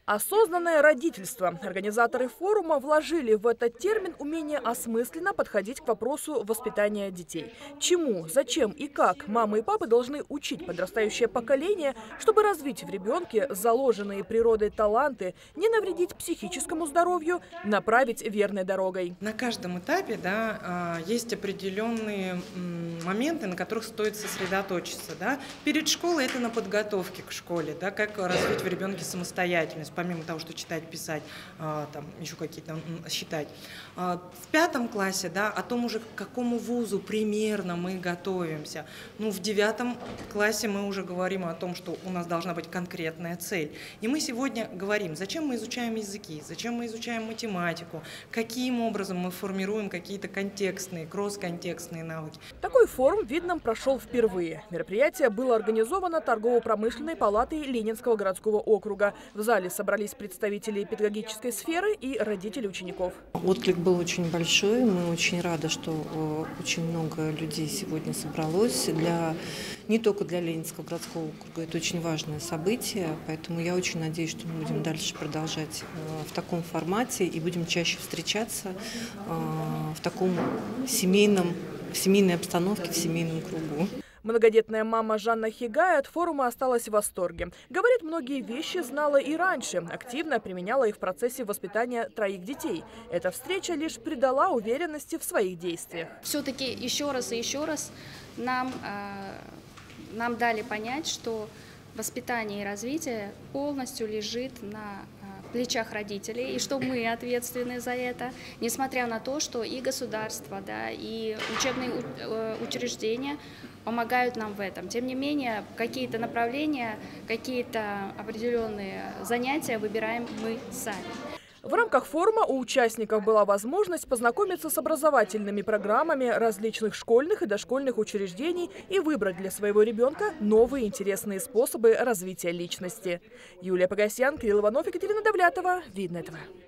Осознанное родительство. Организаторы форума вложили в этот термин умение осмысленно подходить к вопросу воспитания детей. Чему, зачем и как мамы и папы должны учить подрастающее поколение, чтобы развить в ребенке заложенные природой таланты, не навредить психическому здоровью, направить верной дорогой. На каждом этапе есть определенные моменты, на которых стоит сосредоточиться. Перед школой это на подготовке к школе, как развить в ребенке самостоятельность. Помимо того, что читать, писать, еще какие-то считать. В 5 классе, о том уже, к какому вузу примерно мы готовимся. В 9 классе мы уже говорим о том, что у нас должна быть конкретная цель. И мы сегодня говорим, зачем мы изучаем языки, зачем мы изучаем математику, каким образом мы формируем какие-то контекстные, кросс-контекстные навыки. Такой форум в Видном прошел впервые. Мероприятие было организовано торгово-промышленной палатой Ленинского городского округа. В зале собрались представители педагогической сферы и родители учеников. Отклик был очень большой. Мы очень рады, что очень много людей сегодня собралось. Не только для Ленинского городского округа. Это очень важное событие. Поэтому я очень надеюсь, что мы будем дальше продолжать в таком формате и будем чаще встречаться в таком семейной обстановке, в семейном кругу. Многодетная мама Жанна Хигай от форума осталась в восторге. Говорит, многие вещи знала и раньше, активно применяла их в процессе воспитания 3 детей. Эта встреча лишь придала уверенности в своих действиях. Все-таки еще раз и еще раз нам дали понять, что воспитание и развитие полностью лежит на плечах родителей, и что мы ответственны за это, несмотря на то, что и государство, и учебные учреждения помогают нам в этом. Тем не менее, какие-то направления, какие-то определенные занятия выбираем мы сами. В рамках форума у участников была возможность познакомиться с образовательными программами различных школьных и дошкольных учреждений и выбрать для своего ребенка новые интересные способы развития личности. Юлия Погосян, Кирилл Иванов, Екатерина Давлятова. Видно этого.